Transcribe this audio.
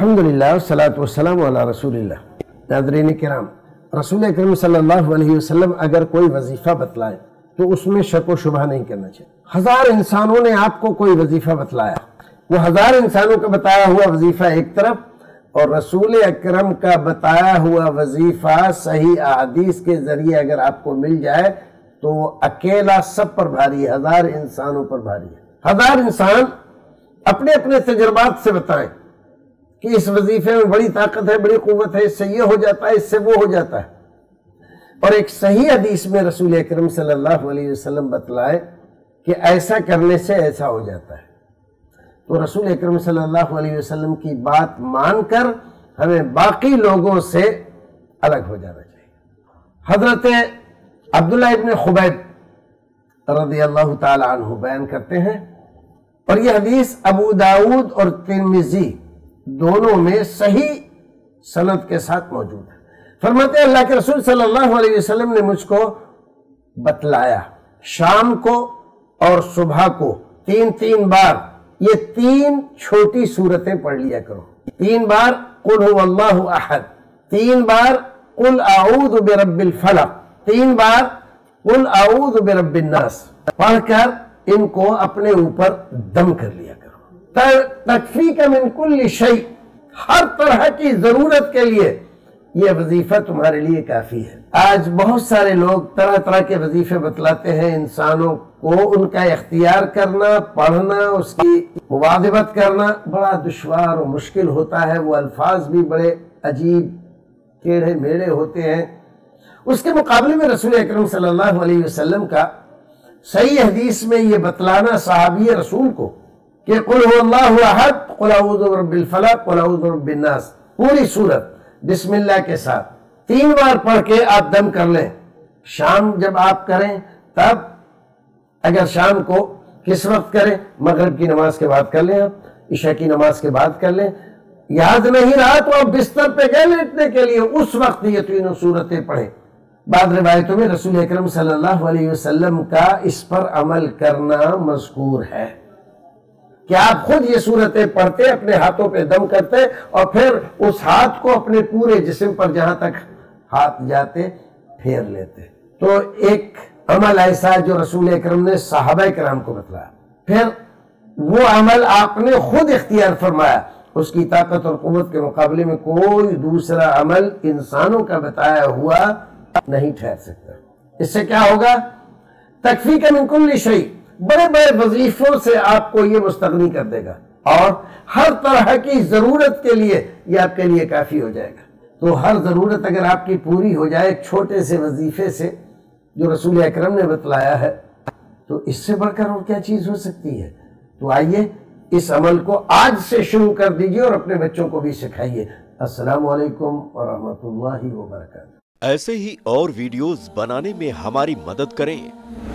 अल्हम्दुलिल्लाह वस्सलातु वस्सलामु अला रसूलिल्लाह। नाज़रीन किराम, रसूल करीम सल्लल्लाहु अलैहि वसल्लम अगर कोई वजीफ़ा बतलाए तो उसमें शक व शुबहा नहीं करना चाहिए। हजार इंसानों ने आपको कोई वजीफ़ा बतलाया, वो हजार इंसानों का बताया हुआ वजीफ़ा एक तरफ और रसूल अकरम का बताया हुआ वजीफ़ा सही अहादीस के जरिए अगर आपको मिल जाए तो वो अकेला सब पर भारी है, हजार इंसानों पर भारी है। हजार इंसान अपने अपने तजुर्बात से बताएं कि इस वजीफे में बड़ी ताकत है, बड़ी कुव्वत है, इससे ये हो जाता है, इससे वो हो जाता है। और एक सही हदीस में रसूल अकरम सल्लल्लाहु अलैहि वसल्लम बतलाए कि ऐसा करने से ऐसा हो जाता है। तो रसूल अकरम सल्लल्लाहु अलैहि वसल्लम की बात मानकर हमें बाकी लोगों से अलग हो जाना चाहिए। हजरत अब्दुल इब्न खुबैब रज़ियल्लाहु ताला अन्हु बयान करते हैं और यह हदीस अबू दाऊद और तिर्मिज़ी दोनों में सही सनद के साथ मौजूद है। फरमाते हैं अल्लाह के रसूल सल्लल्लाहु अलैहि वसल्लम ने मुझको बतलाया शाम को और सुबह को तीन तीन बार ये तीन छोटी सूरतें पढ़ लिया करो। तीन बार कुल हुवल्लाहु अहद, तीन बार कुल अऊज़ु बिरब्बिल फलक, तीन बार कुल अऊज़ु बिरब्बिन नास पढ़कर इनको अपने ऊपर दम कर लिया करो। तकफीका मिन कुल्ली शै, हर तरह की जरूरत के लिए यह वजीफा तुम्हारे लिए काफी है। आज बहुत सारे लोग तरह तरह के वजीफे बतलाते हैं इंसानों को, उनका इख्तियार करना, पढ़ना, उसकी मुवाज़बत करना बड़ा दुश्वार और मुश्किल होता है। वो अल्फाज भी बड़े अजीब टेढ़े मेढ़े होते हैं। उसके मुकाबले में रसूल अकरम सल्लल्लाहु अलैहि वसल्लम का सही हदीस में ये बतलाना सहाबी रसूल को कि कुल हुवल्लाहु अहद, कुल अऊज़ु बिरब्बिल फलक, कुल अऊज़ु बिरब्बिन नास, पूरी सूरत बिस्मिल्लाह के साथ तीन बार पढ़ के आप दम कर लें। शाम जब आप करें तब अगर शाम को किस वक्त करें, मगरिब की नमाज के बाद कर लें, आप इशा की नमाज के बाद कर लें। याद नहीं रहा तो आप बिस्तर पे गए लेटने के लिए, उस वक्त ये तीनों सूरतें पढ़ें। बाद रिवायतों में रसूल अकरम सल्लल्लाहु अलैहि वसल्लम का इस पर अमल करना मज़कूर है कि आप खुद ये सूरतें पढ़ते, अपने हाथों पे दम करते और फिर उस हाथ को अपने पूरे जिस्म पर जहां तक हाथ जाते फेर लेते। तो एक अमल ऐसा जो रसूल अकरम ने सहाबा किराम को बतलाया, फिर वो अमल आपने खुद इख्तियार फरमाया। उसकी ताकत और कुव्वत के मुकाबले में कोई दूसरा अमल इंसानों का बताया हुआ नहीं ठहर सकता। इससे क्या होगा, तकफीका मिन कुल्ली शै, बड़े बड़े वजीफों से आपको ये मुस्तगनी कर देगा और हर तरह की जरूरत के लिए ये आपके लिए काफी हो जाएगा। तो हर जरूरत अगर आपकी पूरी हो जाए एक छोटे से वजीफे से जो रसूल अकरम ने बतलाया है, तो इससे बढ़कर और क्या चीज हो सकती है। तो आइए इस अमल को आज से शुरू कर दीजिए और अपने बच्चों को भी सिखाइए। अस्सलामु अलैकुम व रहमतुल्लाहि व बरकातहू। ऐसे ही और वीडियोस बनाने में हमारी मदद करें।